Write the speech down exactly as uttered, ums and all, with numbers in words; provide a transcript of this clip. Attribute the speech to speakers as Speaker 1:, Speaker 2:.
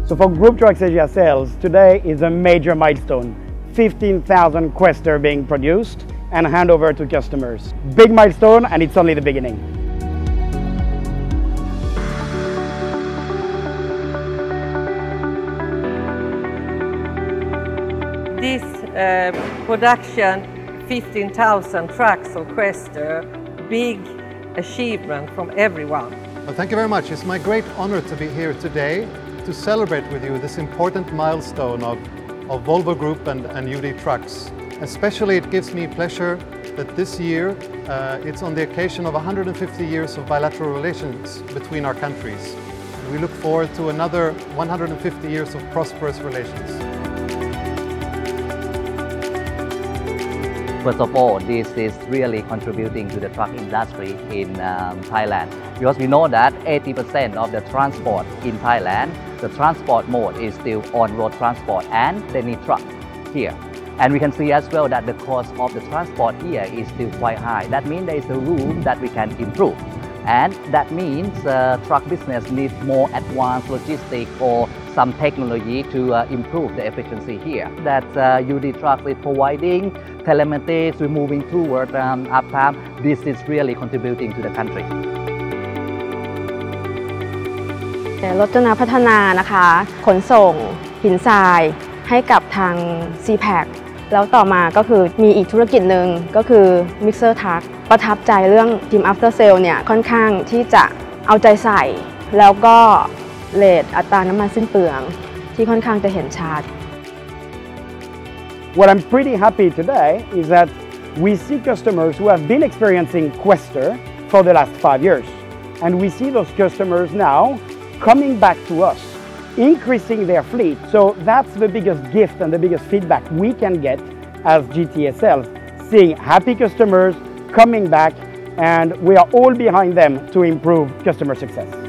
Speaker 1: So for Group Trucks Asia sales, today is a major milestone. fifteen thousand Quester being produced and handover to customers. Big milestone, and it's only the beginning.
Speaker 2: This uh, production, fifteen thousand trucks of Quester, big achievement from everyone.
Speaker 3: Well, thank you very much. It's my great honor to be here today to celebrate with you this important milestone of, of Volvo Group and, and U D Trucks. Especially it gives me pleasure that this year uh, it's on the occasion of one hundred fifty years of bilateral relations between our countries. And we look forward to another one hundred fifty years of prosperous relations.
Speaker 4: First of all, this is really contributing to the truck industry in um, Thailand, because we know that eighty percent of the transport in Thailand, the transport mode is still on-road transport, and they need trucks here. And we can see as well that the cost of the transport here is still quite high. That means there is a room that we can improve. And that means uh, truck business needs more advanced logistics or some technology to uh, improve the efficiency here. That uh, U D Trucks is providing telemetry, we're moving toward um, uptime. This is really contributing to the country.
Speaker 5: รถนาพัฒนานะคะขนส่งหินทรายให้กับทาง ซี แพค แล้วต่อมาก็คือมีอีกธุรกิจหนึ่งก็คือ Mixer Truck ประทับใจเรื่องทีม After Sale เนี่ยค่อนข้างที่จะเอาใจใส่แล้วก็เรทอัตราน้ำมันสิ้นเปลืองที่ค่อนข้างจะเห็นชัด
Speaker 1: What I'm pretty happy today is that we see customers who have been experiencing Quester for the last five years. And we see those customers now coming back to us, increasing their fleet. So that's the biggest gift and the biggest feedback we can get as G T S L, seeing happy customers coming back, and we are all behind them to improve customer success.